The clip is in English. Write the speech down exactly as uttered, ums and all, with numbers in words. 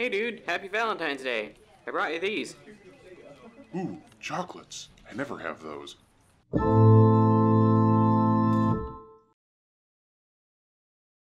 Hey dude, happy Valentine's Day. I brought you these. Ooh, chocolates. I never have those.